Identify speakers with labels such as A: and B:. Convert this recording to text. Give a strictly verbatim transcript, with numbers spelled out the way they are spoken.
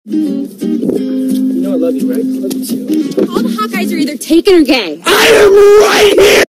A: You know I love you, right? I love you too.
B: All the hot guys are either taken or gay.
A: I am right here!